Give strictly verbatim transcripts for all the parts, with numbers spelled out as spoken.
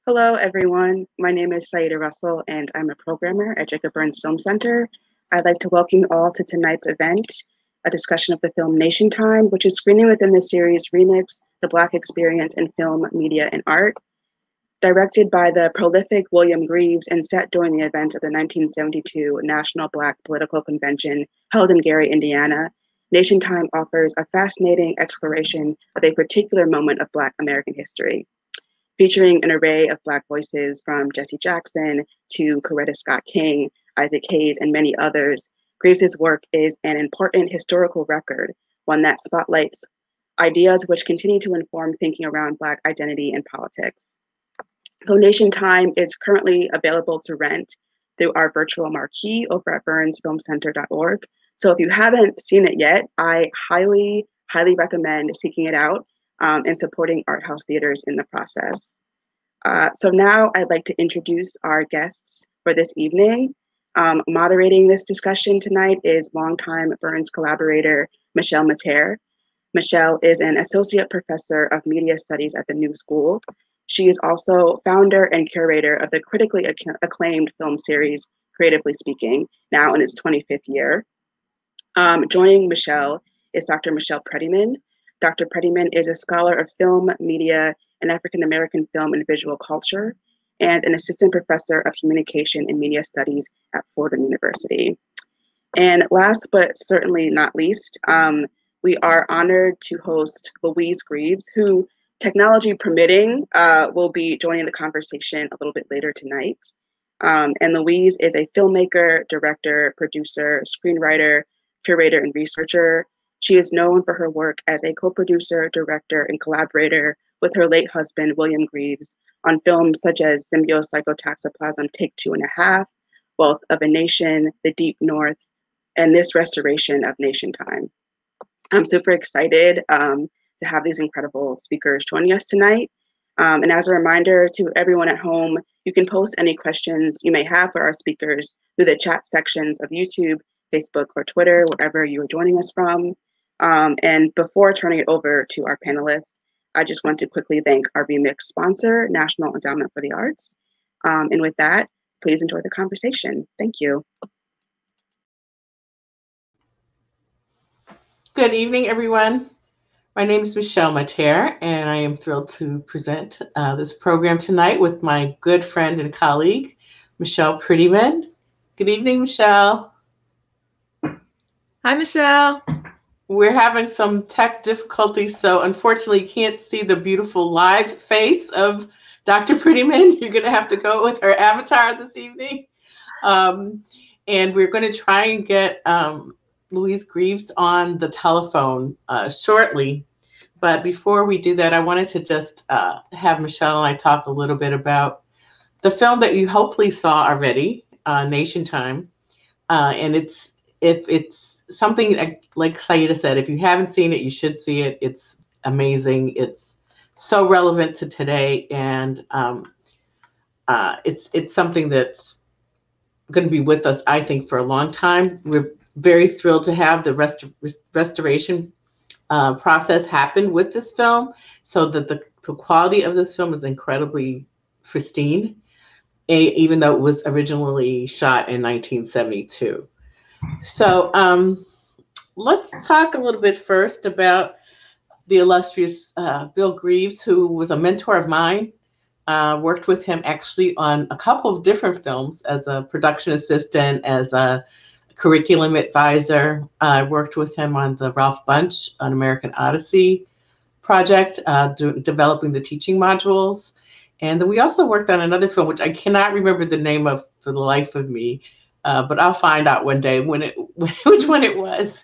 Hello, everyone. My name is Saida Russell, and I'm a programmer at Jacob Burns Film Center. I'd like to welcome you all to tonight's event, a discussion of the film Nationtime, which is screening within the series Remix, The Black Experience in Film, Media, and Art. Directed by the prolific William Greaves and set during the events of the nineteen seventy-two National Black Political Convention held in Gary, Indiana, Nationtime offers a fascinating exploration of a particular moment of Black American history. Featuring an array of Black voices from Jesse Jackson to Coretta Scott King, Isaac Hayes, and many others, Greaves' work is an important historical record, one that spotlights ideas which continue to inform thinking around Black identity and politics. So Nationtime is currently available to rent through our virtual marquee over at burns film center dot org. So if you haven't seen it yet, I highly, highly recommend seeking it out um, and supporting art house theaters in the process. Uh, so now I'd like to introduce our guests for this evening. Um, moderating this discussion tonight is longtime Burns collaborator, Michelle Materre. Michelle is an associate professor of media studies at the New School. She is also founder and curator of the critically acc acclaimed film series, Creatively Speaking, now in its twenty-fifth year. Um, joining Michelle is Doctor Michelle Prettyman. Doctor Prettyman is a scholar of film, media, and African-American film and visual culture, and an assistant professor of communication and media studies at Fordham University. And last but certainly not least, um, we are honored to host Louise Greaves, who, technology permitting, uh, will be joining the conversation a little bit later tonight. Um, and Louise is a filmmaker, director, producer, screenwriter, curator, and researcher. She is known for her work as a co-producer, director, and collaborator with her late husband, William Greaves, on films such as Symbiopsychotaxiplasm, Take Two and a Half, Wealth of a Nation, The Deep North, and this restoration of Nationtime. I'm super excited um, to have these incredible speakers joining us tonight. Um, and as a reminder to everyone at home, you can post any questions you may have for our speakers through the chat sections of YouTube, Facebook, or Twitter, wherever you are joining us from. Um, and before turning it over to our panelists, I just want to quickly thank our Remix sponsor, National Endowment for the Arts. Um, and with that, please enjoy the conversation. Thank you. Good evening, everyone. My name is Michelle Materre, and I am thrilled to present uh, this program tonight with my good friend and colleague, Michelle Prettyman. Good evening, Michelle. Hi, Michelle. We're having some tech difficulties, so unfortunately you can't see the beautiful live face of Doctor Prettyman. You're going to have to go with her avatar this evening. Um, and we're going to try and get um, Louise Greaves on the telephone uh, shortly. But before we do that, I wanted to just uh, have Michelle and I talk a little bit about the film that you hopefully saw already, uh, Nationtime. Uh, and it's if it's something like Saida said, if you haven't seen it, you should see it. It's amazing. It's so relevant to today, and um, uh, it's it's something that's going to be with us, I think, for a long time. We're very thrilled to have the rest restoration uh, process happen with this film, so that the, the quality of this film is incredibly pristine, even though it was originally shot in nineteen seventy-two. So um, let's talk a little bit first about the illustrious uh, Bill Greaves, who was a mentor of mine. Uh, worked with him actually on a couple of different films as a production assistant, as a curriculum advisor. I uh, worked with him on the Ralph Bunche, An American Odyssey project, uh, do, developing the teaching modules. And then we also worked on another film, which I cannot remember the name of for the life of me. Uh, but I'll find out one day when it, which one it was.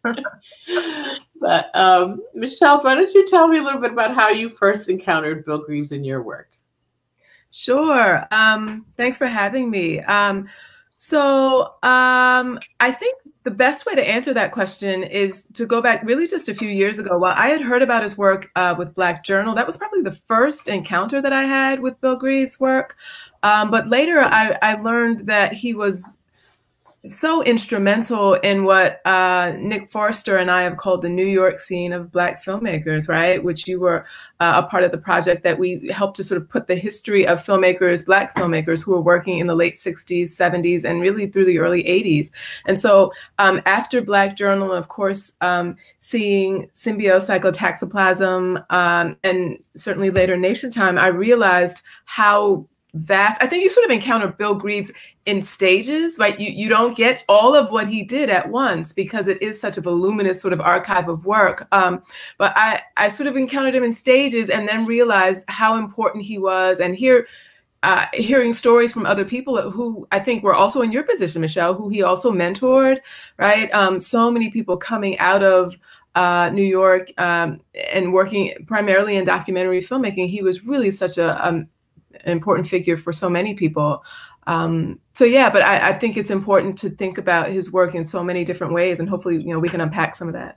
But um, Michelle, why don't you tell me a little bit about how you first encountered Bill Greaves in your work? Sure. Um, thanks for having me. Um, so um, I think the best way to answer that question is to go back really just a few years ago. While I had heard about his work uh, with Black Journal, that was probably the first encounter that I had with Bill Greaves' work. Um, but later I, I learned that he was so instrumental in what uh, Nick Forster and I have called the New York scene of Black filmmakers, right? Which you were uh, a part of the project that we helped to sort of put the history of filmmakers, Black filmmakers who were working in the late sixties, seventies, and really through the early eighties. And so um, after Black Journal, of course, um, seeing Symbiopsychotaxiplasm um, and certainly later Nationtime, I realized how vast. I think you sort of encounter Bill Greaves in stages, right? You you don't get all of what he did at once because it is such a voluminous sort of archive of work. Um, but I I sort of encountered him in stages and then realized how important he was. And here, uh, hearing stories from other people who I think were also in your position, Michelle, who he also mentored, right? Um, so many people coming out of uh, New York um, and working primarily in documentary filmmaking. He was really such a um, an important figure for so many people. Um, so yeah, but I, I think it's important to think about his work in so many different ways, and hopefully, you know, we can unpack some of that.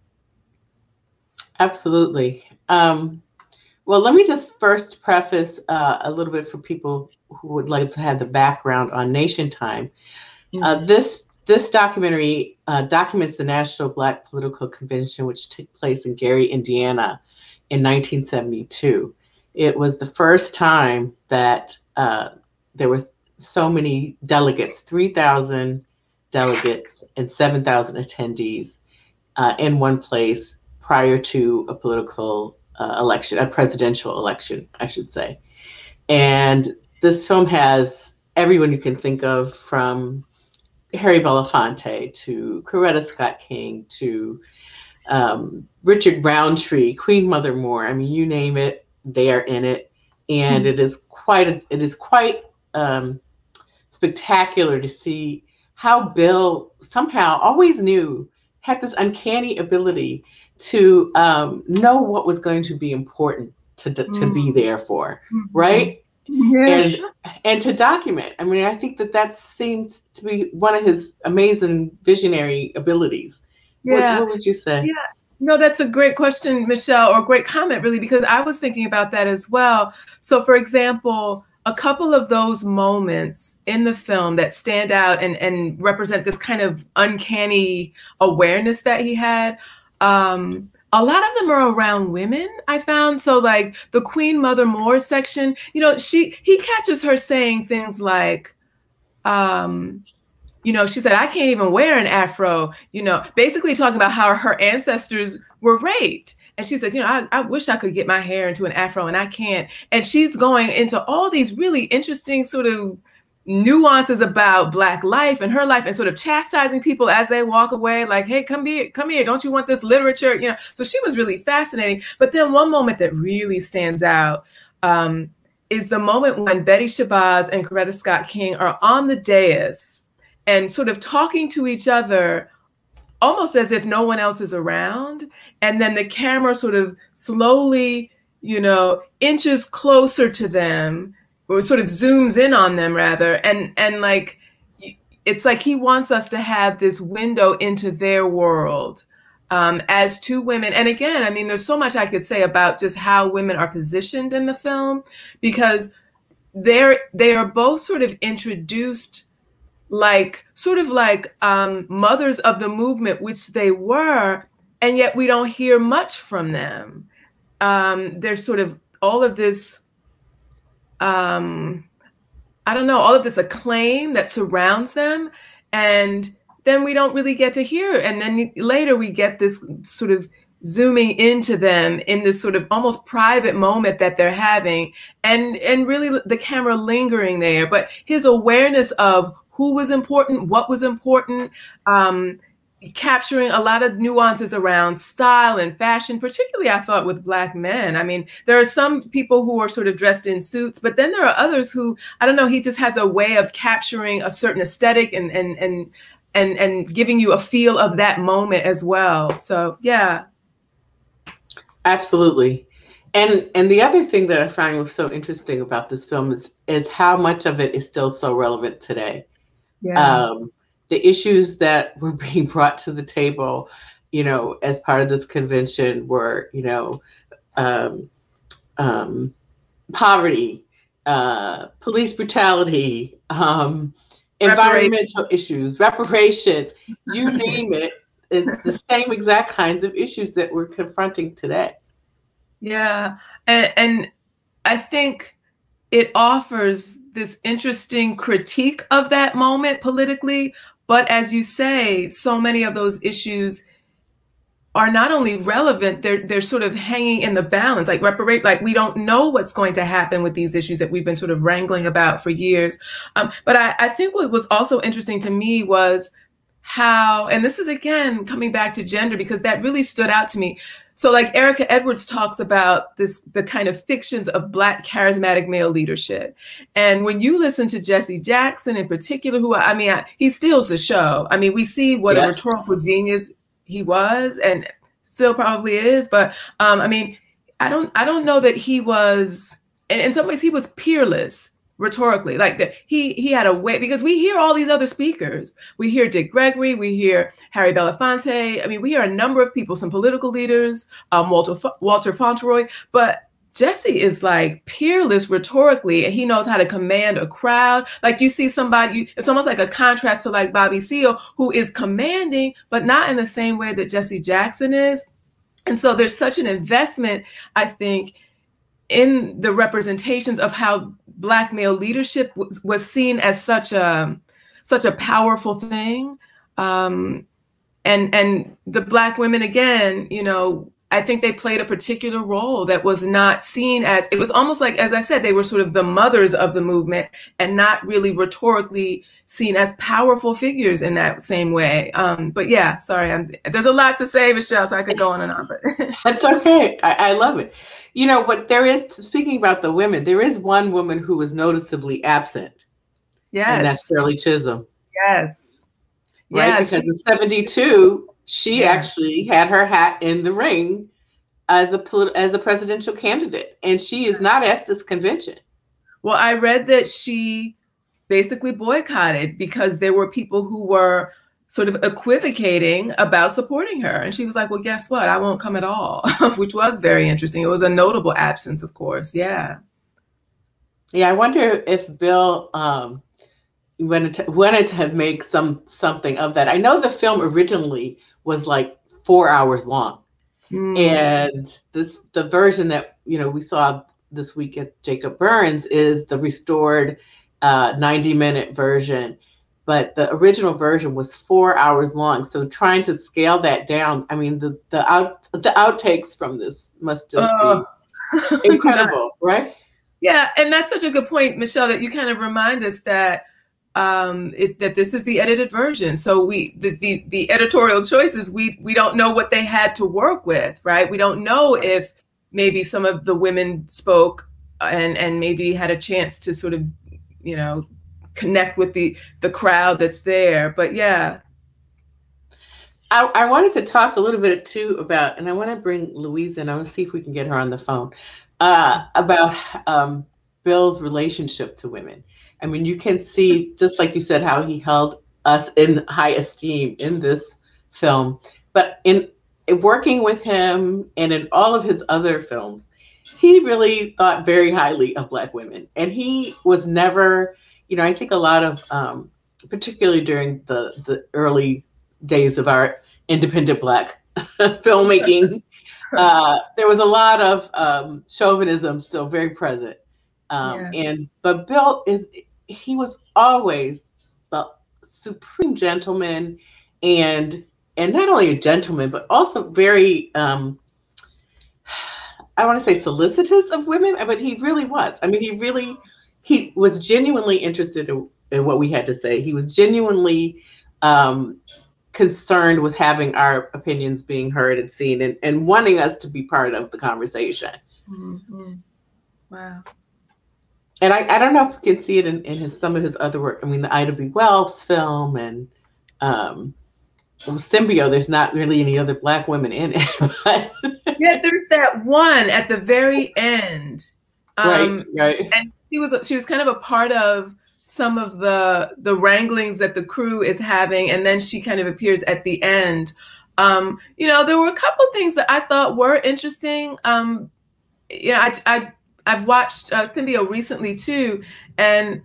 Absolutely. Um, well, let me just first preface uh, a little bit for people who would like to have the background on Nationtime. Mm-hmm. uh, this this documentary uh, documents the National Black Political Convention, which took place in Gary, Indiana, in nineteen seventy-two. It was the first time that uh, there were so many delegates, three thousand delegates and seven thousand attendees uh, in one place prior to a political uh, election, a presidential election, I should say. And this film has everyone you can think of, from Harry Belafonte to Coretta Scott King to um, Richard Roundtree, Queen Mother Moore. I mean, you name it, they are in it, and mm-hmm. it is quite a, it is quite um, spectacular to see how Bill somehow always knew, had this uncanny ability to um, know what was going to be important to to mm-hmm. be there for, right? Yeah. And and to document. I mean, I think that that seems to be one of his amazing visionary abilities. Yeah. What, what would you say? Yeah. No, that's a great question, Michelle, or great comment, really, because I was thinking about that as well. So, for example, a couple of those moments in the film that stand out and, and represent this kind of uncanny awareness that he had, um, a lot of them are around women, I found. So, like the Queen Mother Moore section, you know, she he catches her saying things like, um, you know, she said, I can't even wear an afro, you know, basically talking about how her ancestors were raped. And she said, you know, I, I wish I could get my hair into an afro and I can't. And she's going into all these really interesting sort of nuances about Black life and her life and sort of chastising people as they walk away, like, hey, come here, come here. Don't you want this literature? You know, so she was really fascinating. But then one moment that really stands out um, is the moment when Betty Shabazz and Coretta Scott King are on the dais and sort of talking to each other almost as if no one else is around. And then the camera sort of slowly, you know, inches closer to them, or sort of zooms in on them rather. And, and like, it's like he wants us to have this window into their world um, as two women. And again, I mean, there's so much I could say about just how women are positioned in the film, because they're, they are both sort of introduced like sort of like um, mothers of the movement, which they were, and yet we don't hear much from them. Um, there's sort of all of this, um, I don't know, all of this acclaim that surrounds them, and then we don't really get to hear. And then later we get this sort of zooming into them in this sort of almost private moment that they're having, and and really the camera lingering there. But his awareness of who was important, what was important, um, capturing a lot of nuances around style and fashion, particularly I thought with Black men. I mean, there are some people who are sort of dressed in suits, but then there are others who, I don't know, he just has a way of capturing a certain aesthetic and and and and and giving you a feel of that moment as well. So yeah. Absolutely. And and the other thing that I find was so interesting about this film is is how much of it is still so relevant today. Yeah. Um, the issues that were being brought to the table, you know, as part of this convention were, you know, um, um, poverty, uh, police brutality, um, environmental issues, reparations, you name it. It's the same exact kinds of issues that we're confronting today. Yeah. And, and I think it offers this interesting critique of that moment politically. But as you say, so many of those issues are not only relevant, they're they're sort of hanging in the balance, like reparate, like we don't know what's going to happen with these issues that we've been sort of wrangling about for years. Um, but I, I think what was also interesting to me was how, and this is again coming back to gender, because that really stood out to me. So like Erica Edwards talks about this, the kind of fictions of Black charismatic male leadership. And when you listen to Jesse Jackson in particular, who, I mean, I, he steals the show. I mean, we see what yes. a rhetorical genius he was and still probably is. But um, I mean, I don't, I don't know that he was, and in some ways he was peerless rhetorically, like that he he had a way, because we hear all these other speakers. We hear Dick Gregory, we hear Harry Belafonte. I mean, we hear a number of people, some political leaders, um, Walter Walter Fauntleroy, but Jesse is like peerless rhetorically, and he knows how to command a crowd. Like you see somebody, you, it's almost like a contrast to like Bobby Seale, who is commanding, but not in the same way that Jesse Jackson is. And so there's such an investment, I think, in the representations of how Black male leadership was, was seen as such a such a powerful thing, um, and and the Black women, again, you know, I think they played a particular role that was not seen as, it was almost like, as I said, they were sort of the mothers of the movement and not really rhetorically seen as powerful figures in that same way. Um, but yeah, sorry, I'm, there's a lot to say, Michelle, so I could go on and on. But that's okay. I, I love it. You know, but there is, speaking about the women, there is one woman who was noticeably absent. Yes. And that's Shirley Chisholm. Yes. Right? Yes, because she, in seventy-two, she yeah. actually had her hat in the ring as a as a presidential candidate, and she is not at this convention. Well, I read that she basically boycotted because there were people who were sort of equivocating about supporting her, and she was like, "Well, guess what? I won't come at all," which was very interesting. It was a notable absence, of course. Yeah. Yeah, I wonder if Bill um, wanted to, wanted to make some something of that. I know the film originally was like four hours long. Mm. And this the version that, you know, we saw this week at Jacob Burns is the restored uh, ninety minute version. But the original version was four hours long. So trying to scale that down, I mean, the the out the outtakes from this must just uh, be incredible, right? Yeah, and that's such a good point, Michelle, that you kind of remind us that um it, that this is the edited version. So we the, the the editorial choices, we we don't know what they had to work with, right? We don't know if maybe some of the women spoke and and maybe had a chance to sort of, you know, connect with the the crowd that's there. But yeah, I, I wanted to talk a little bit too about, and I want to bring Louise in. I want to see if we can get her on the phone, uh about um Bill's relationship to women. I mean, you can see, just like you said, how he held us in high esteem in this film. But in, in working with him and in all of his other films, he really thought very highly of Black women. And he was never, you know, I think a lot of, um, particularly during the, the early days of our independent Black filmmaking, uh, there was a lot of um, chauvinism still very present. Um, yeah. And but Bill is, he was always the supreme gentleman, and and not only a gentleman, but also very um, I want to say solicitous of women, but he really was. I mean, he really he was genuinely interested in, in what we had to say. He was genuinely um, concerned with having our opinions being heard and seen, and, and wanting us to be part of the conversation. Mm-hmm. Wow. And I, I don't know if you can see it in, in his, some of his other work. I mean, the Ida B. Wells film and um, well, Symbio, there's not really any other Black women in it. But yeah, there's that one at the very end. Um, right, right. And she was she was kind of a part of some of the the wranglings that the crew is having, and then she kind of appears at the end. Um, you know, there were a couple things that I thought were interesting. Um, you know, I I I've watched uh, Symbio recently too, and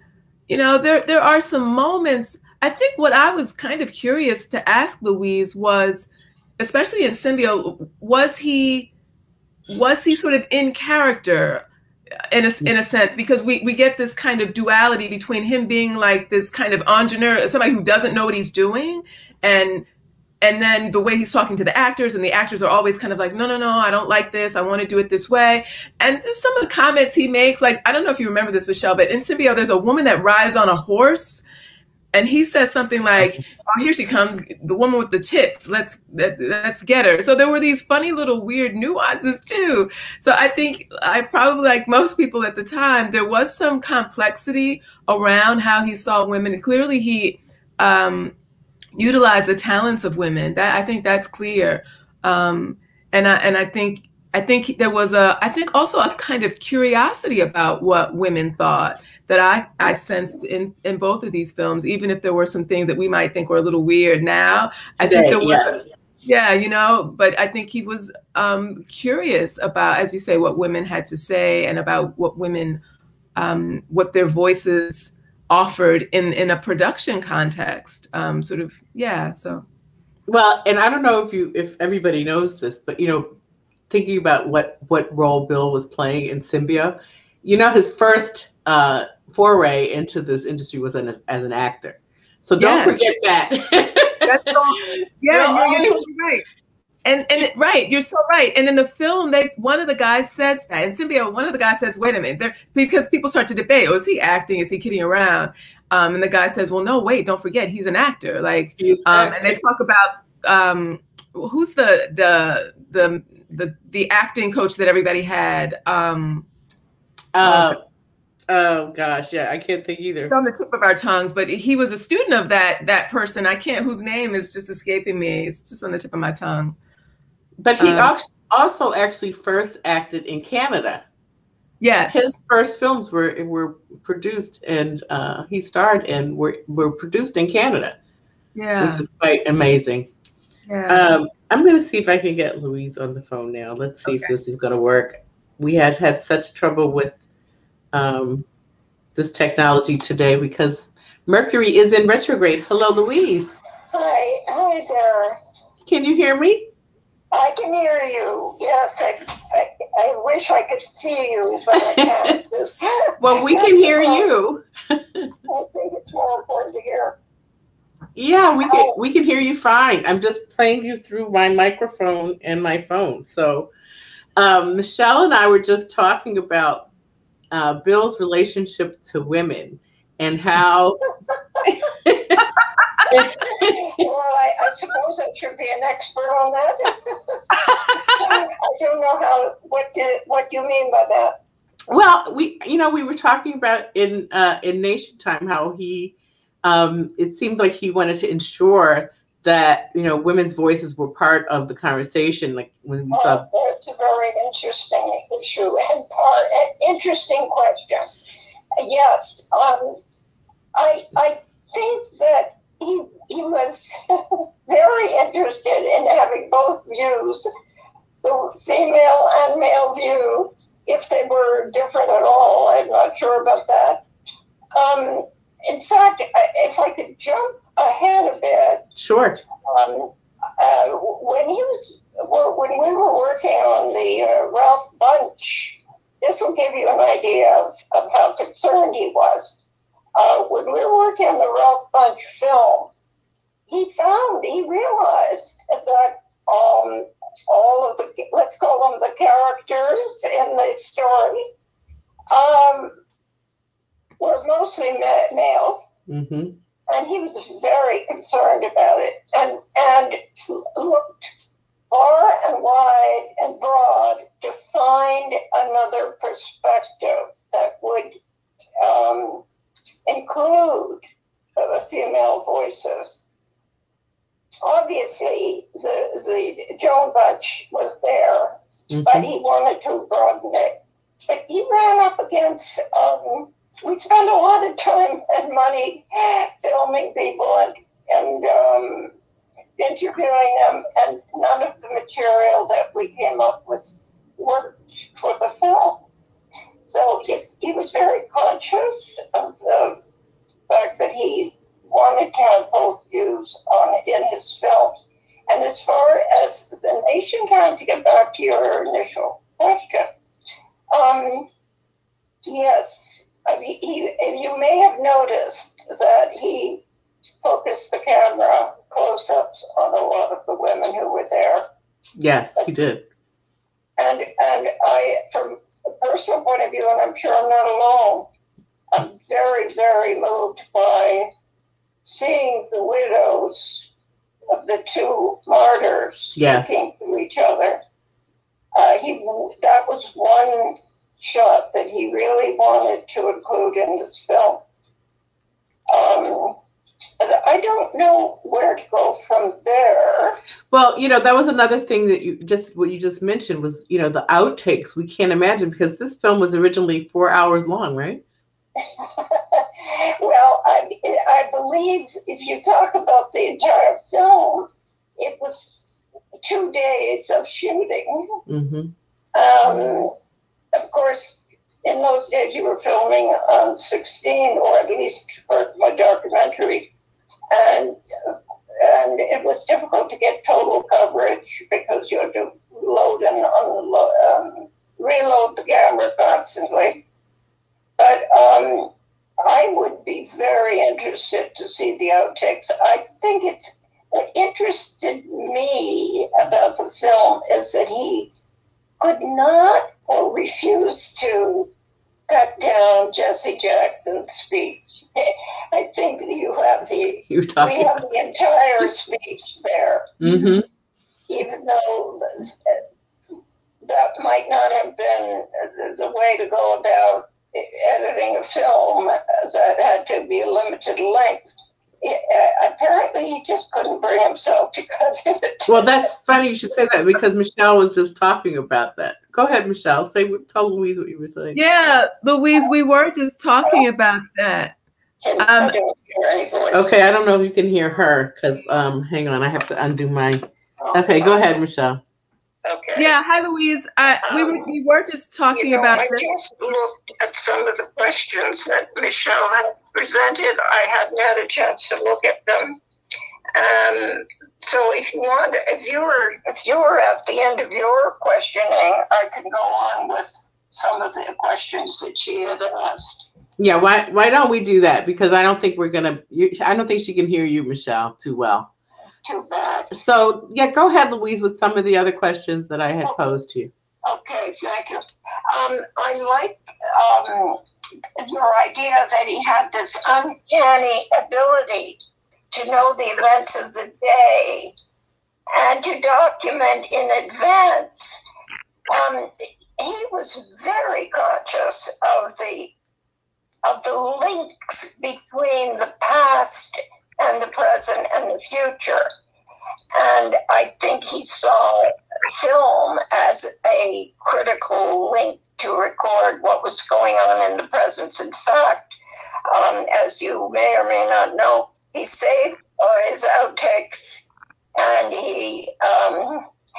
you know, there there are some moments. I think what I was kind of curious to ask Louise was, especially in Symbio, was he was he sort of in character in a, in a sense, because we, we get this kind of duality between him being like this kind of engineer, somebody who doesn't know what he's doing, and and then the way he's talking to the actors, and the actors are always kind of like, no, no, no, I don't like this. I want to do it this way. And just some of the comments he makes, like, I don't know if you remember this, Michelle, but in Symbio, there's a woman that rides on a horse. And he says something like, oh, here she comes, the woman with the tits, let's, let, let's get her. So there were these funny little weird nuances too. So I think I probably, like most people at the time, there was some complexity around how he saw women. Clearly he um, utilized the talents of women. That I think that's clear. Um, and, I, and I think I think there was a, I think also a kind of curiosity about what women thought that I, I sensed in, in both of these films, even if there were some things that we might think were a little weird now. I think there was, yeah, you know, but I think he was um, curious about, as you say, what women had to say and about what women, um, what their voices offered in, in a production context, um, sort of, yeah, so. Well, and I don't know if you, if everybody knows this, but, you know, thinking about what, what role Bill was playing in Symbio, you know, his first uh, foray into this industry was an, as an actor. So don't yes. forget that. That's so, yeah, you're, you're totally right. And and it, right, you're so right. And in the film, they one of the guys says that in Symbio, one of the guys says, "Wait a minute," there, because people start to debate: "Oh, is he acting? Is he kidding around?" Um, and the guy says, "Well, no, wait, don't forget, he's an actor." Like, um, and they talk about um, who's the the the the the acting coach that everybody had. Um, uh, oh gosh, yeah, I can't think either. It's on the tip of our tongues, but he was a student of that that person. I can't, whose name is just escaping me. It's just on the tip of my tongue. But he um, also actually first acted in Canada. Yes, his first films were were produced and uh, he starred in were were produced in Canada. Yeah, which is quite amazing. Yeah, um, I'm going to see if I can get Louise on the phone now. Let's see okay. if this is going to work. We had had such trouble with um, this technology today because Mercury is in retrograde. Hello, Louise. Hi, hi there. Can you hear me? I can hear you. Yes, I, I, I wish I could see you, but I can't. Well, we can hear you. I think it's more important to hear. Yeah, we can we can hear you fine. I'm just playing you through my microphone and my phone. So um, Michelle and I were just talking about uh, Bill's relationship to women and how. Well, I, I suppose I should be an expert on that. I don't know how. What do what do you mean by that? Well, we you know we were talking about in uh, in Nationtime how he. Um, it seemed like he wanted to ensure that, you know, women's voices were part of the conversation. Like when we saw. Oh, that's a very interesting issue and part, an interesting question. Yes, um, I I think that he he was very interested in having both views, the female and male view, if they were different at all. I'm not sure about that. Um, In fact, if I could jump ahead a bit. Sure. Um, uh, when he was, when we were working on the uh, Ralph Bunch, this will give you an idea of, of how concerned he was. Uh, when we were working on the Ralph Bunch film, he found, he realized that um, all of the, let's call them the characters in the story, um, were mostly ma- male, mm-hmm. and he was very concerned about it, and and looked far and wide and broad to find another perspective that would um, include the female voices. Obviously, the the Joan Bunch was there, mm-hmm. but he wanted to broaden it. But he ran up against. Um, We spent a lot of time and money filming people and, and um, interviewing them, and none of the material that we came up with worked for the film. So it, he was very conscious of the fact that he wanted to have both views on in his films. And as far as the Nationtime, to get back to your initial question, um, yes, I mean, he, and you may have noticed that he focused the camera close-ups on a lot of the women who were there. Yes, he did. And and I, from a personal point of view, and I'm sure I'm not alone, I'm very, very moved by seeing the widows of the two martyrs yes. looking to each other. Uh, he that was one shot that he really wanted to include in this film. Um, but I don't know where to go from there. Well, you know, that was another thing that you just what you just mentioned was, you know, the outtakes. We can't imagine, because this film was originally four hours long, right? Well, I, I believe if you talk about the entire film, it was two days of shooting. Mm-hmm. Um, of course, in those days you were filming on sixteen, or at least for my documentary, and and it was difficult to get total coverage because you had to load and unload, um, reload the camera constantly. But um, I would be very interested to see the outtakes. I think it's what interested me about the film is that he could not or refused to cut down Jesse Jackson's speech. I think you have the You're talking we have the entire speech there, mm-hmm. even though that might not have been the way to go about editing a film that had to be a limited length. Uh, apparently, he just couldn't bring himself to cut it. Well, that's funny you should say that, because Michelle was just talking about that. Go ahead, Michelle. Say, tell Louise what you were saying. Yeah, Louise, we were just talking about that. Can, Um, I don't hear any voice. Okay, I don't know if you can hear her, because um, hang on, I have to undo my. Okay, go ahead, Michelle. Okay. Yeah, hi, Louise. Uh, we were we were just talking You know, about I this. just looked at some of the questions that Michelle had presented. I hadn't had a chance to look at them. Um, so if you want, if you were if you were at the end of your questioning, I can go on with some of the questions that she had asked. Yeah, why why don't we do that? Because I don't think we're gonna. You, I don't think she can hear you, Michelle, too well. Too bad. So yeah, go ahead, Louise, with some of the other questions that I had posed to you. Okay, thank you. Um, I like um, your idea that he had this uncanny ability to know the events of the day and to document in advance. Um, he was very conscious of the of the links between the past and the present and the future. And I think he saw film as a critical link to record what was going on in the present. In fact, um, as you may or may not know, he saved uh, his outtakes, and he um,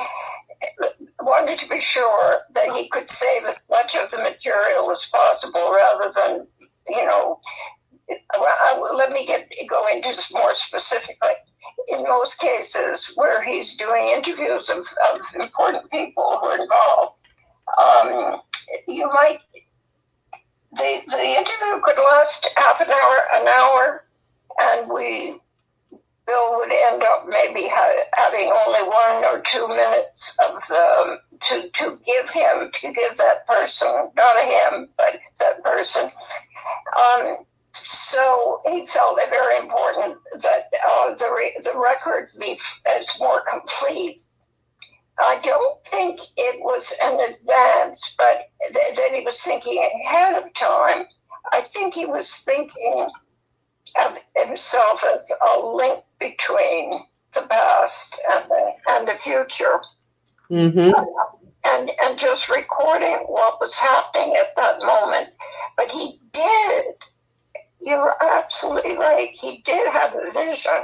wanted to be sure that he could save as much of the material as possible rather than, you know, well, let me get go into this more specifically. In most cases where he's doing interviews of, of important people who are involved, um, you might, the, the interview could last half an hour, an hour, and we, Bill would end up maybe ha- having only one or two minutes of the, to, to give him, to give that person, not a him, but that person. Um, So he felt it very important that uh, the re- the record be f- as more complete. I don't think it was an advance, but th- that he was thinking ahead of time. I think he was thinking of himself as a link between the past and the, and the future. Mm-hmm. And and just recording what was happening at that moment. But he did. You're absolutely right. He did have a vision.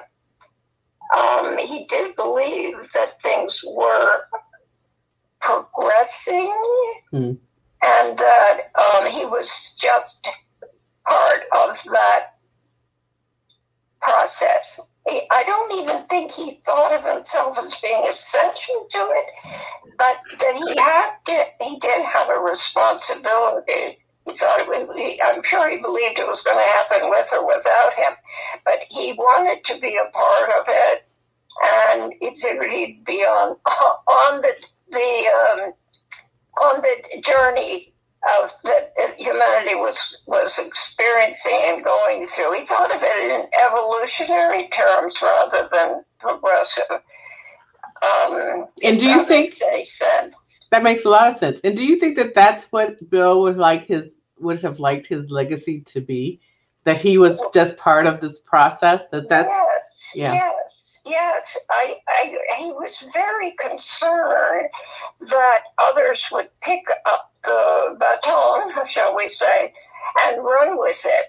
Um, he did believe that things were progressing, mm. and that um, he was just part of that process. He, I don't even think he thought of himself as being essential to it, but that he had to, he did have a responsibility. He thought it would, he, I'm sure he believed it was going to happen with or without him, but he wanted to be a part of it, and he figured he'd be on on the the um, on the journey of that humanity was was experiencing and going through. He thought of it in evolutionary terms rather than progressive. Um, and do you think any sense? That makes a lot of sense? And do you think that that's what Bill would like his would have liked his legacy to be? That he was just part of this process? That that's yes, yeah. yes, yes. I, I, he was very concerned that others would pick up the baton, shall we say, and run with it.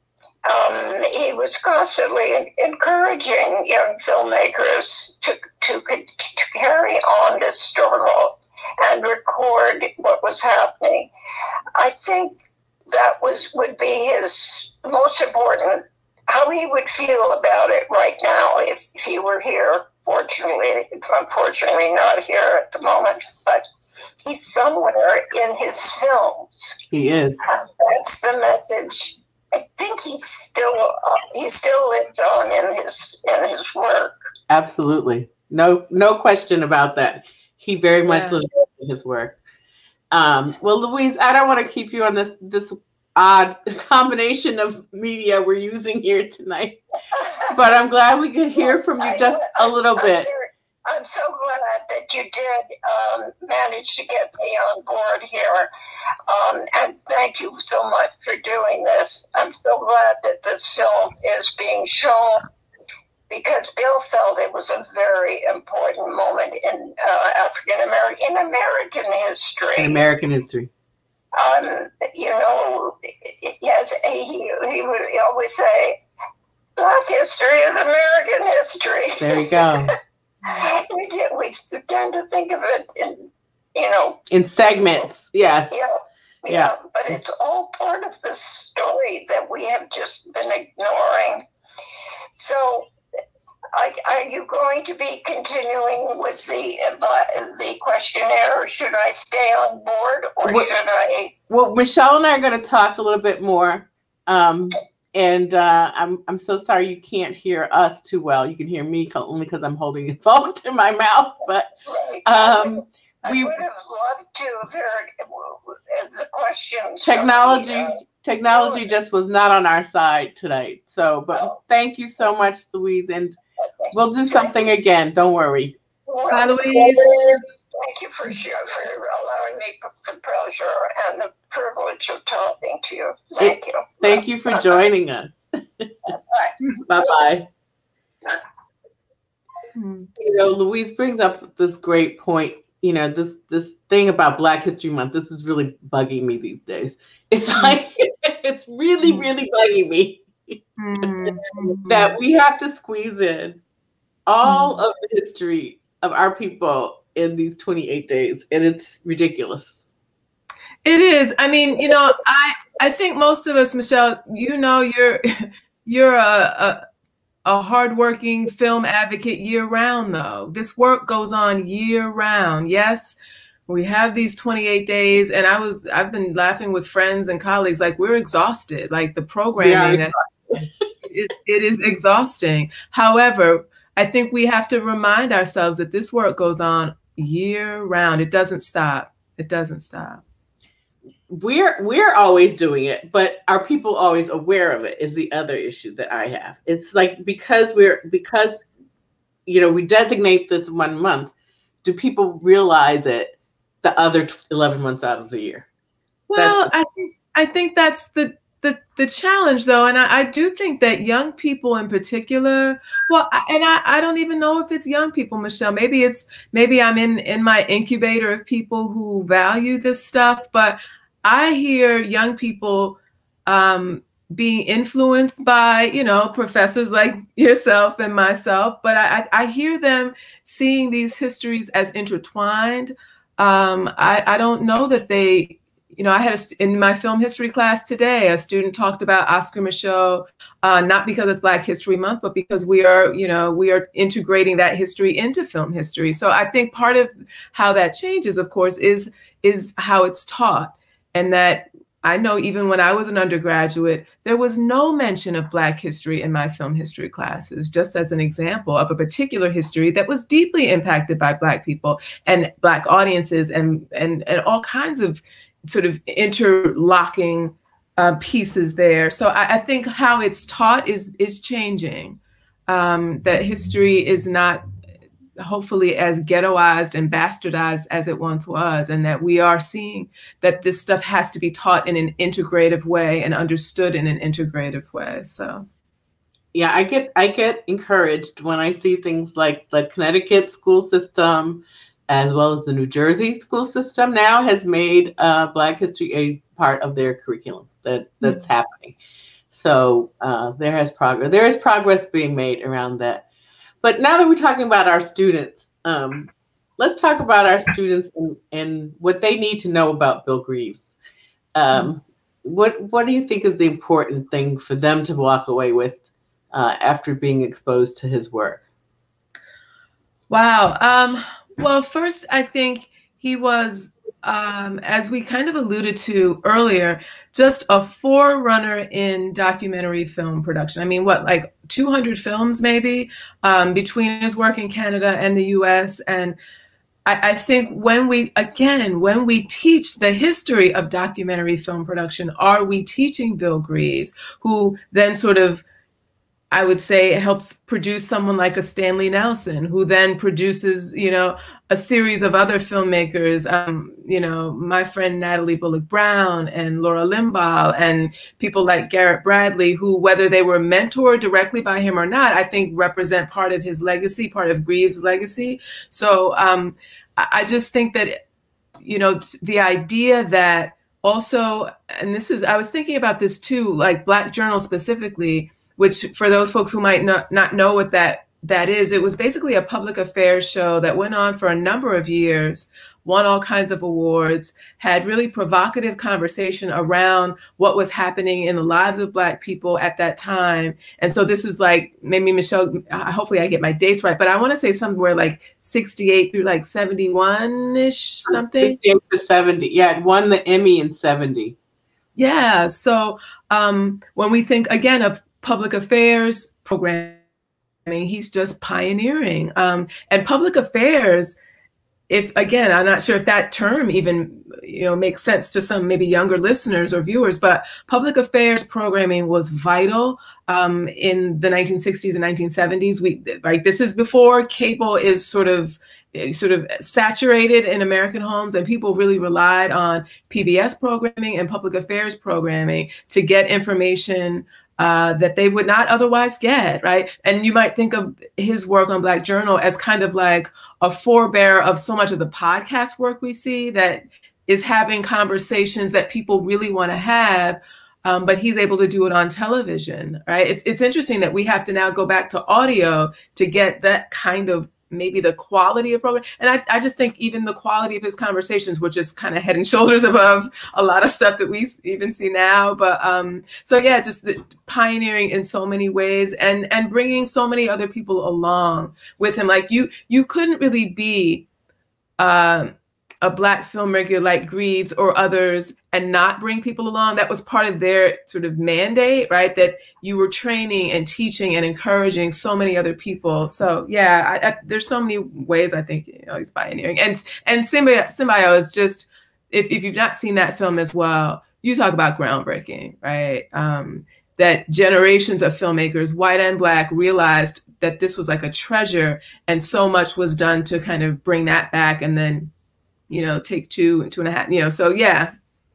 Um, he was constantly encouraging young filmmakers to, to, to carry on this struggle and record what was happening. I think that was would be his most important, how he would feel about it right now if, if he were here. Fortunately, unfortunately not here at the moment, but he's somewhere in his films. He is. Uh, that's the message. I think he's still uh, he still lives on in his in his work. Absolutely, no no question about that. He very much Yeah. lives in his work. Um, well, Louise, I don't want to keep you on this this odd combination of media we're using here tonight, but I'm glad we could hear from you just a little bit. I'm so glad that you did um, manage to get me on board here, um, and thank you so much for doing this. I'm so glad that this film is being shown, because Bill felt it was a very important moment in uh, African American in American history. In American history. Um, you know, yes, he, he would always say, Black history is American history. There you go. we, get, we tend to think of it in, you know. In segments, yes. Yeah, yeah, Yeah. But it's all part of the story that we have just been ignoring. So, Are, are you going to be continuing with the uh, the questionnaire, or should I stay on board, or What, should I? Well, Michelle and I are going to talk a little bit more, um, and uh, I'm I'm so sorry you can't hear us too well. You can hear me only because I'm holding the phone to my mouth. But Right. um, I we would have loved to have heard the questions. technology from the, uh, technology just was not on our side tonight. So, but Oh. thank you so much, Louise, and okay. we'll do something again. Don't worry. Well, Bye, Louise. Thank you for sure for allowing me the pleasure and the privilege of talking to you. Thank you. Thank you for joining us. Bye bye. You know, Louise brings up this great point. You know, this this thing about Black History Month. This is really bugging me these days. It's like it's really, really bugging me Mm-hmm. that we have to squeeze in all of the history of our people in these twenty-eight days, and it's ridiculous. It is. I mean, you know, I I think most of us, Michelle, you know, you're you're a a, a hardworking film advocate year round. Though this work goes on year round. Yes, we have these twenty-eight days, and I was I've been laughing with friends and colleagues like we're exhausted. Like the programming, that it, it is exhausting. However, I think we have to remind ourselves that this work goes on year round. It doesn't stop. It doesn't stop. We're we're always doing it, but are people always aware of it is the other issue that I have. It's like because we're because you know we designate this one month, do people realize it the other eleven months out of the year? Well, I think I think that's the the the challenge, though, and I, I do think that young people in particular. Well, I, and I, I don't even know if it's young people, Michelle. Maybe it's maybe I'm in in my incubator of people who value this stuff, but I hear young people um, being influenced by, you know, professors like yourself and myself, but I, I hear them seeing these histories as intertwined. Um, I, I don't know that they, you know, I had a, in my film history class today, a student talked about Oscar Michelle, uh, not because it's Black History Month, but because we are, you know, we are integrating that history into film history. So I think part of how that changes, of course, is is how it's taught. And that I know even when I was an undergraduate, there was no mention of Black history in my film history classes, just as an example of a particular history that was deeply impacted by Black people and Black audiences and, and, and all kinds of sort of interlocking uh, pieces there. So I, I think how it's taught is, is changing, um, that history is not hopefully as ghettoized and bastardized as it once was, and that we are seeing that this stuff has to be taught in an integrative way and understood in an integrative way. So yeah, I get I get encouraged when I see things like the Connecticut school system, as well as the New Jersey school system now has made uh, Black history a part of their curriculum. That that's mm-hmm. happening. So uh, there has progress. There is progress being made around that. But now that we're talking about our students, um, let's talk about our students and, and what they need to know about Bill Greaves. Um, what what do you think is the important thing for them to walk away with uh, after being exposed to his work? Wow. Um, well, first, I think he was, um, as we kind of alluded to earlier, just a forerunner in documentary film production. I mean, what, like two hundred films maybe um, between his work in Canada and the U S. And I, I think when we, again, when we teach the history of documentary film production, are we teaching Bill Greaves, who then sort of, I would say, helps produce someone like a Stanley Nelson, who then produces, you know, a series of other filmmakers, um, you know, my friend Natalie Bullock Brown and Laura Limbaugh and people like Garrett Bradley, who, whether they were mentored directly by him or not, I think represent part of his legacy, part of Greaves' legacy. So um, I, I just think that, you know, the idea that also, and this is, I was thinking about this too, like Black Journal specifically, which for those folks who might not, not know what that that is, it was basically a public affairs show that went on for a number of years, won all kinds of awards, had really provocative conversation around what was happening in the lives of Black people at that time. And so this is like, maybe Michelle, hopefully I get my dates right, but I want to say somewhere like sixty-eight through like seventy-one-ish something. sixty-eight to seventy, yeah, it won the Emmy in seventy. Yeah, so um, when we think again of public affairs programming, he's just pioneering. Um, and public affairs, if again, I'm not sure if that term even, you know, makes sense to some maybe younger listeners or viewers, but public affairs programming was vital um, in the nineteen sixties and nineteen seventies. We, right, this is before cable is sort of sort of saturated in American homes, and people really relied on P B S programming and public affairs programming to get information Uh, that they would not otherwise get, right? And you might think of his work on Black Journal as kind of like a forebearer of so much of the podcast work we see that is having conversations that people really want to have, um, but he's able to do it on television, right? It's, it's interesting that we have to now go back to audio to get that kind of maybe the quality of program. And I, I just think even the quality of his conversations, which is kind of head and shoulders above a lot of stuff that we even see now. But um, so, yeah, just the pioneering in so many ways and, and bringing so many other people along with him. Like you, you couldn't really be uh, a Black filmmaker like Greaves or others and not bring people along. That was part of their sort of mandate, right? That you were training and teaching and encouraging so many other people. So yeah, I, I, there's so many ways I think, you know, he's pioneering. And and Symbio, Symbio is just, if, if you've not seen that film as well, you talk about groundbreaking, right? Um, that generations of filmmakers, white and Black, realized that this was like a treasure, and so much was done to kind of bring that back, and then, you know, take two and two and a half, you know, so yeah.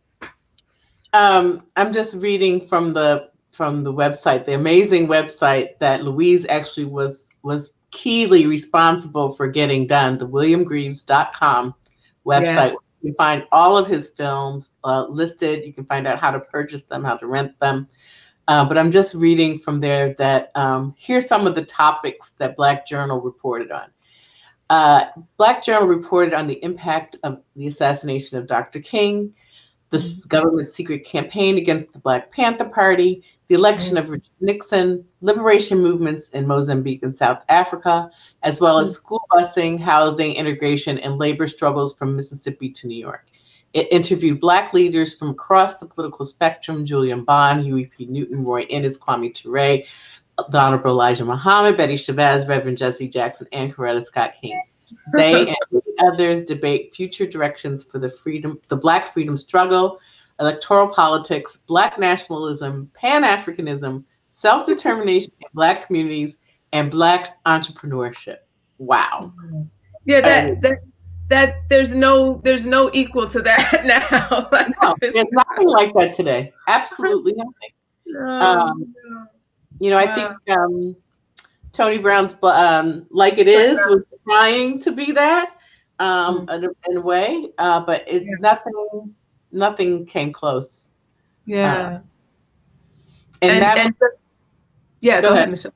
Um, I'm just reading from the from the website, the amazing website that Louise actually was was keenly responsible for getting done, the william greaves dot com website. Yes. You can find all of his films uh, listed. You can find out how to purchase them, how to rent them. Uh, but I'm just reading from there that um, here's some of the topics that Black Journal reported on. Uh, Black Journal reported on the impact of the assassination of Doctor King, the mm-hmm. government's secret campaign against the Black Panther Party, the election mm-hmm. of Richard Nixon, liberation movements in Mozambique and South Africa, as well as mm-hmm. school busing, housing, integration, and labor struggles from Mississippi to New York. It interviewed Black leaders from across the political spectrum: Julian Bond, Huey P. Newton, Roy Innis, Kwame Ture, the Honorable Elijah Muhammad, Betty Shabazz, Reverend Jesse Jackson, and Coretta Scott King. They and others debate future directions for the freedom, the Black freedom struggle, electoral politics, Black nationalism, Pan-Africanism, self-determination in Black communities, and Black entrepreneurship. Wow. Yeah, that um, that that there's no there's no equal to that now. No, there's nothing like that today. Absolutely nothing. No, um, no. You know, wow. I think um, Tony Brown's um, Like It Is was trying to be that um, mm-hmm. in, in a way, uh, but it, yeah. nothing nothing came close. Yeah. Uh, and, and, that and was, yeah, go, go ahead, ahead, Michelle.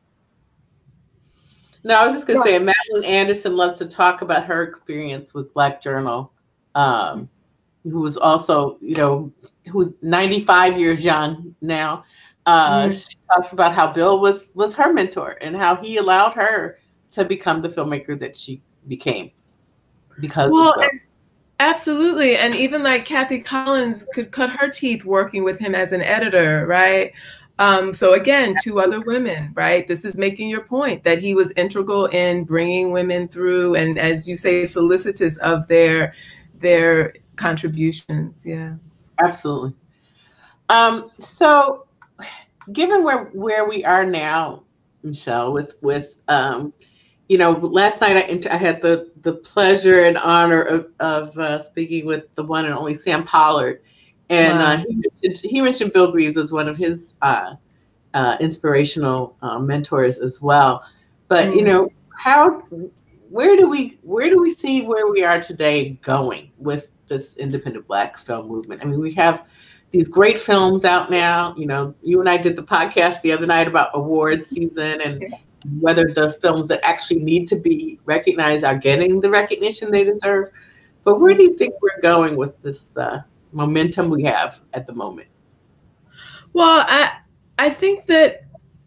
No, I was just going to say, Madeline Anderson loves to talk about her experience with Black Journal, um, who was also, you know, who's ninety-five years young now. Uh, mm-hmm. She talks about how Bill was was her mentor and how he allowed her to become the filmmaker that she became because well, of Bill. And absolutely. And even like Kathy Collins could cut her teeth working with him as an editor, right? Um, so again, two other women, right? This is making your point that he was integral in bringing women through, and as you say, solicitous of their their contributions. Yeah, absolutely. Um, so, given where where we are now, Michelle, with with um, you know, last night I, I had the the pleasure and honor of of uh, speaking with the one and only Sam Pollard. And wow. uh, he, mentioned, he mentioned Bill Greaves as one of his uh, uh, inspirational uh, mentors as well. But mm. you know, how, where do we, where do we see where we are today going with this independent Black film movement? I mean, we have these great films out now. You know, you and I did the podcast the other night about awards season and yeah. whether the films that actually need to be recognized are getting the recognition they deserve. But where do you think we're going with this? Uh, momentum we have at the moment? Well, I I think that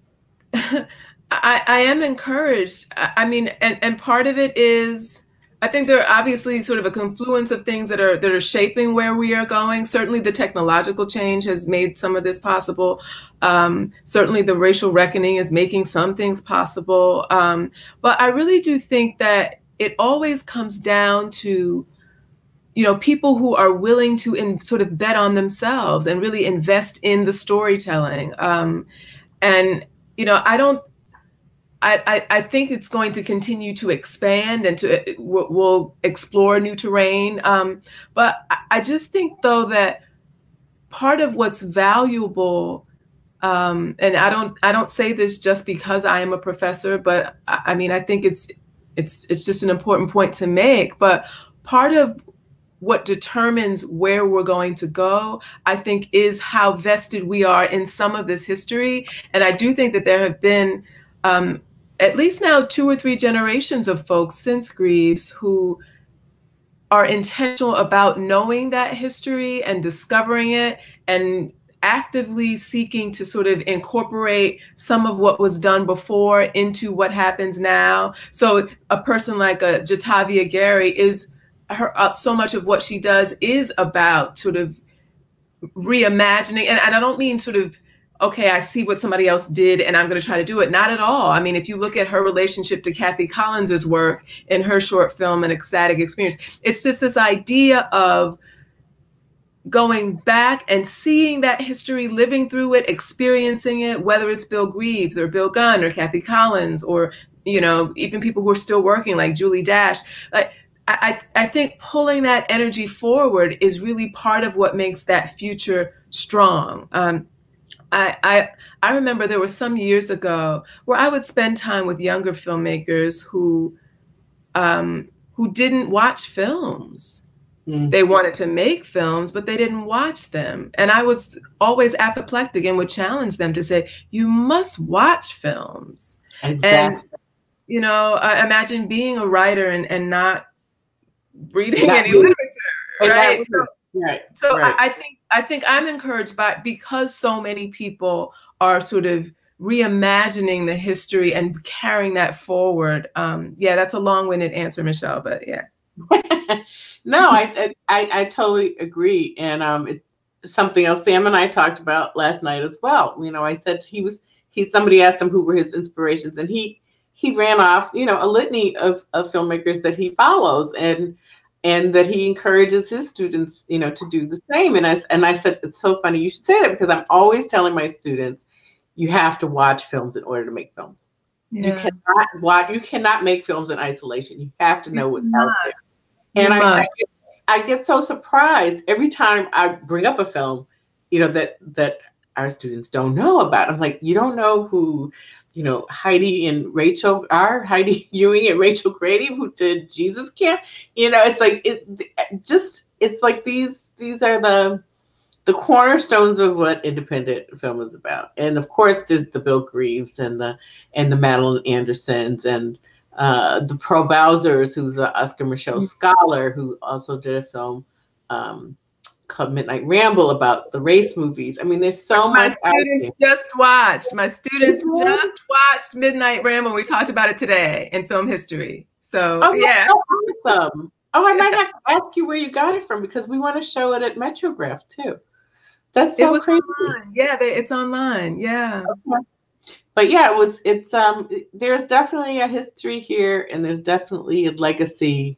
I, I am encouraged. I, I mean, and, and part of it is, I think there are obviously sort of a confluence of things that are that are shaping where we are going. Certainly the technological change has made some of this possible. Um, certainly the racial reckoning is making some things possible. Um, but I really do think that it always comes down to, you know, people who are willing to in, sort of bet on themselves and really invest in the storytelling. Um, and, you know, I don't, I, I, I think it's going to continue to expand and to, we'll, we'll explore new terrain. Um, but I, I just think, though, that part of what's valuable, um, and I don't, I don't say this just because I am a professor, but I, I mean, I think it's, it's, it's just an important point to make. But part of what determines where we're going to go, I think, is how vested we are in some of this history. And I do think that there have been um, at least now two or three generations of folks since Greaves who are intentional about knowing that history and discovering it and actively seeking to sort of incorporate some of what was done before into what happens now. So a person like a Jatavia Gary is her uh, so much of what she does is about sort of reimagining, and, and I don't mean sort of, okay, I see what somebody else did and I'm going to try to do it. Not at all. I mean, if you look at her relationship to Kathy Collins's work in her short film, An Ecstatic Experience, it's just this idea of going back and seeing that history, living through it, experiencing it, whether it's Bill Greaves or Bill Gunn or Kathy Collins or, you know, even people who are still working like Julie Dash. Like, I, I think pulling that energy forward is really part of what makes that future strong. Um, I, I I remember there were some years ago where I would spend time with younger filmmakers who um, who didn't watch films. Mm. They wanted to make films, but they didn't watch them. And I was always apoplectic and would challenge them to say, you must watch films. Exactly. And, you know, uh, imagine being a writer and, and not reading not any reading. literature, right? So, Right. So right. I, I think I think I'm encouraged by, because so many people are sort of reimagining the history and carrying that forward. Um, yeah, that's a long-winded answer, Michelle, but yeah. No, I, I I totally agree, and um, it's something else Sam and I talked about last night as well. You know, I said he was he somebody asked him who were his inspirations, and he he ran off, you know, a litany of of filmmakers that he follows, and and that he encourages his students, you know, to do the same. And I and I said, it's so funny you should say that, because I'm always telling my students, you have to watch films in order to make films. Yeah. You cannot watch, you cannot make films in isolation. You have to know what's out there. And I, I, get, I get so surprised every time I bring up a film, you know, that that our students don't know about. I'm like, you don't know who, you know, Heidi and Rachel are, Heidi Ewing and Rachel Grady, who did Jesus Camp. You know, it's like it just it's like these these are the the cornerstones of what independent film is about. And of course, there's the Bill Greaves and the and the Madeline Andersons and uh, the Pearl Bowsers, who's an Oscar Michelle scholar who also did a film um, called Midnight Ramble about the race movies. I mean, there's so my much. My students just watched. My students just watched Midnight Ramble. We talked about it today in film history. So oh, yeah. Awesome. Oh, I might have to ask you where you got it from, because we want to show it at Metrograph too. That's so it was crazy. Online. Yeah, they, it's online. Yeah. Okay. But yeah, it was. It's um. There's definitely a history here, and there's definitely a legacy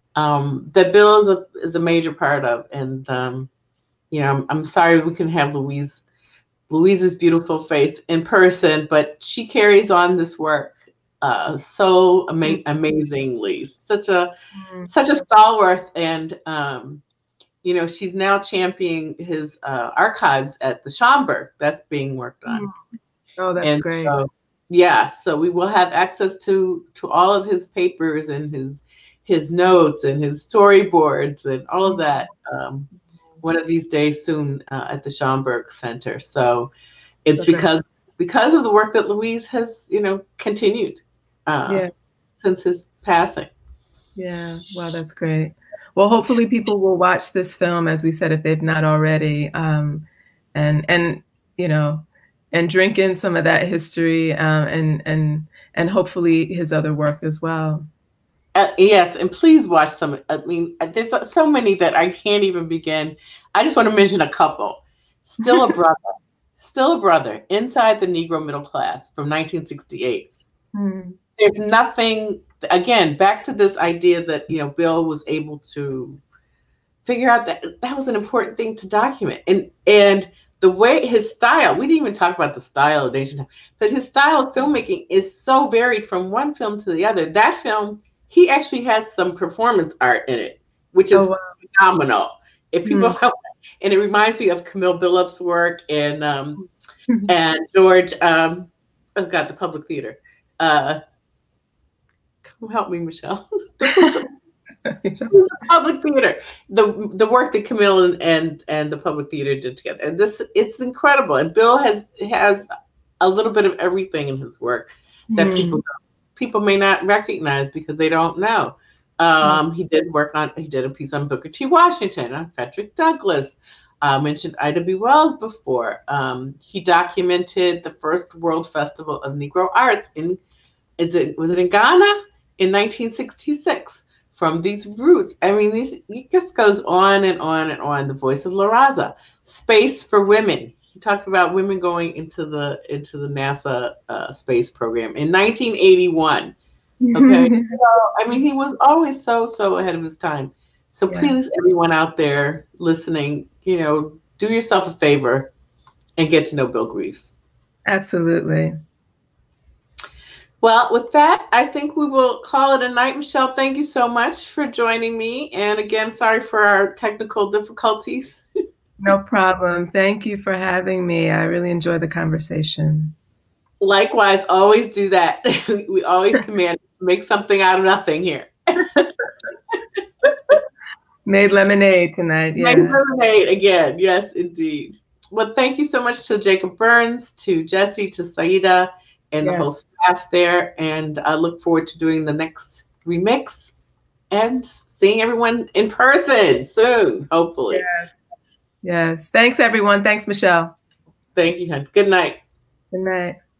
um, that Bill is a is a major part of. And um, you know, I'm, I'm sorry we can have Louise Louise's beautiful face in person, but she carries on this work uh, so ama- amazingly. Such a mm. such a stalwart, and um, you know, she's now championing his uh, archives at the Schomburg. That's being worked on. Mm. Oh, that's and great. So, yeah, so we will have access to to all of his papers and his his notes and his storyboards and all of that um, one of these days soon uh, at the Schomburg Center. So it's okay. because because of the work that Louise has, you know, continued uh, yeah. since his passing. Yeah, wow, that's great. Well, hopefully people will watch this film, as we said, if they've not already, um, and and you know. and drink in some of that history um, and and and hopefully his other work as well. Uh, yes, and please watch some. I mean, there's so many that I can't even begin. I just want to mention a couple. Still a Brother, Still a Brother, Inside the Negro Middle Class from nineteen sixty-eight. Hmm. There's nothing, again, back to this idea that, you know, Bill was able to figure out that that was an important thing to document. And and the way his style, we didn't even talk about the style of Nationtime, but his style of filmmaking is so varied from one film to the other. That film, he actually has some performance art in it, which is oh, wow. phenomenal. If people mm. help, and it reminds me of Camille Billups' work and um, and George, um, oh God, the Public Theater. Uh, come help me, Michelle. The Public Theater, the the work that Camille and, and and the Public Theater did together, and this it's incredible. And Bill has has a little bit of everything in his work that mm. people people may not recognize because they don't know. Um, mm. He did work on he did a piece on Booker T. Washington, on Frederick Douglass. I uh, mentioned Ida B. Wells before. Um, he documented the first World Festival of Negro Arts in is it was it in Ghana in nineteen sixty-six. From these roots, I mean, these, it just goes on and on and on. The Voice of La Raza, Space for Women. He talked about women going into the into the NASA uh, space program in nineteen eighty-one. Okay, so, I mean, he was always so so ahead of his time. So yeah. Please, everyone out there listening, you know, do yourself a favor and get to know Bill Greaves. Absolutely. Well, with that, I think we will call it a night. Michelle, thank you so much for joining me. And again, sorry for our technical difficulties. No problem. Thank you for having me. I really enjoyed the conversation. Likewise, always do that. We always command to make something out of nothing here. Made lemonade tonight. Yeah. Made lemonade again. Yes, indeed. Well, thank you so much to Jacob Burns, to Jesse, to Saida, and yes. the whole staff there. And I look forward to doing the next remix. and seeing everyone in person soon, hopefully. Yes. Yes. Thanks, everyone. Thanks, Michelle. Thank you, hon. Good night. Good night.